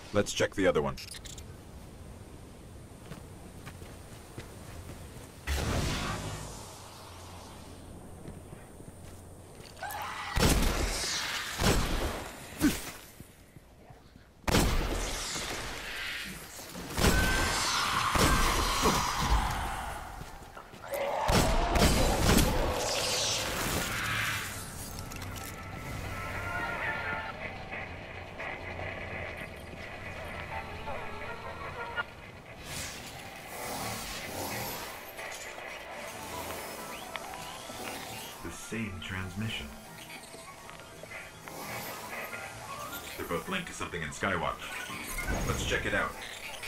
Let's check the other one. The same transmission. They're both linked to something in Skywatch. Let's check it out.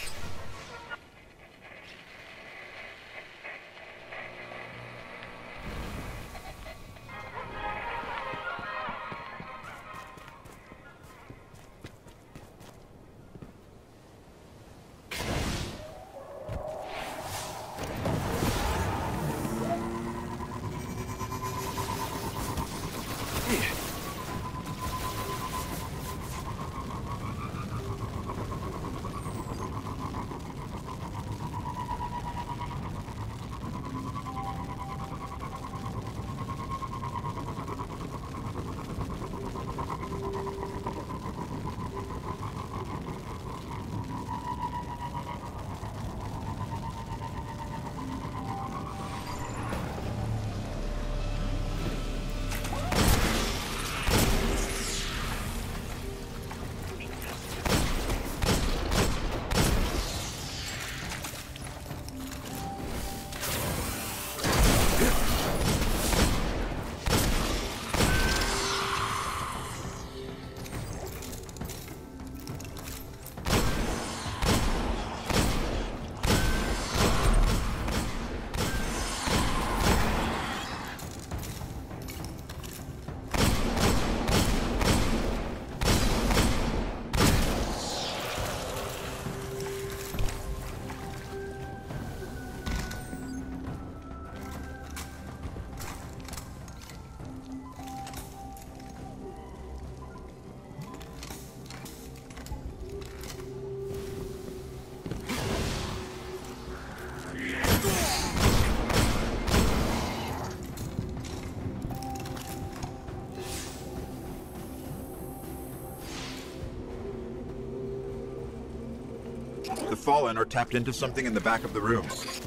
The Fallen are tapped into something in the back of the room.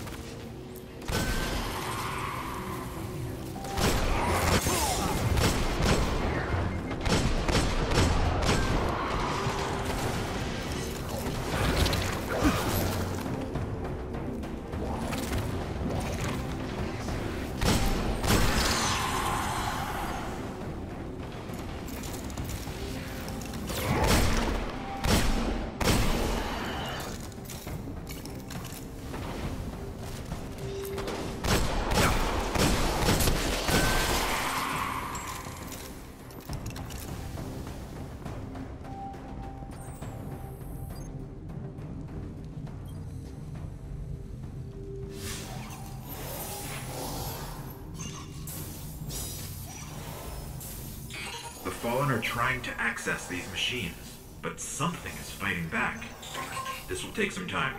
The Fallen are trying to access these machines, but something is fighting back. This will take some time.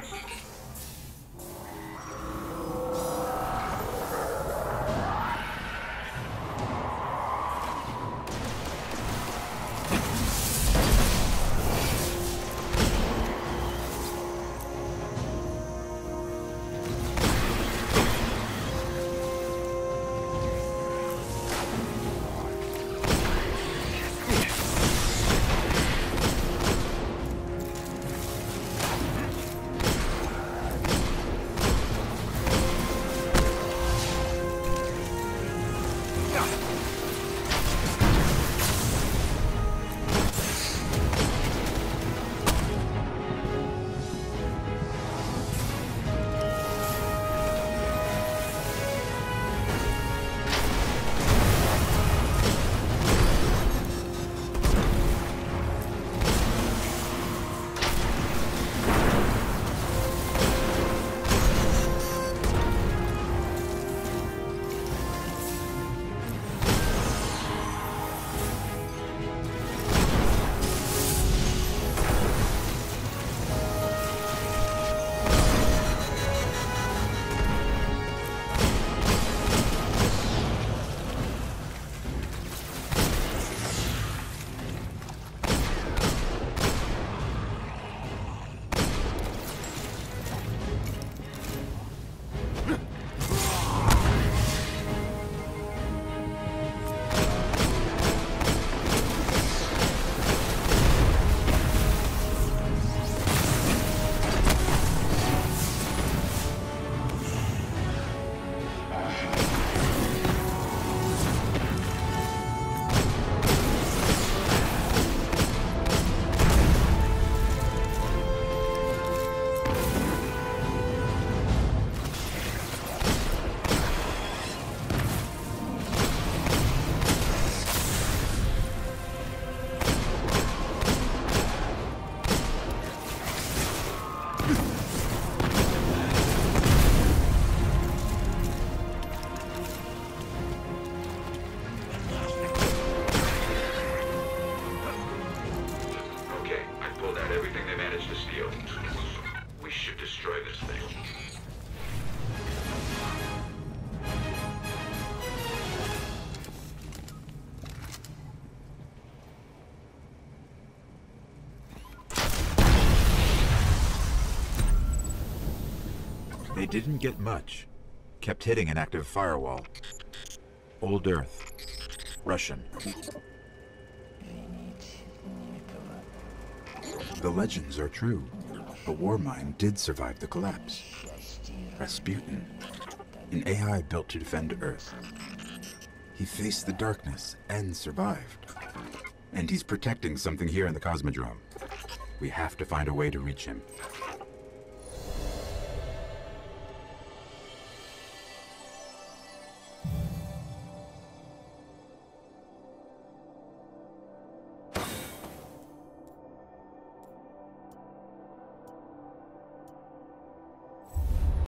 They didn't get much. Kept hitting an active firewall. Old Earth. Russian. The legends are true. The war mine did survive the collapse. Rasputin. An AI built to defend Earth. He faced the darkness and survived. And he's protecting something here in the Cosmodrome. We have to find a way to reach him.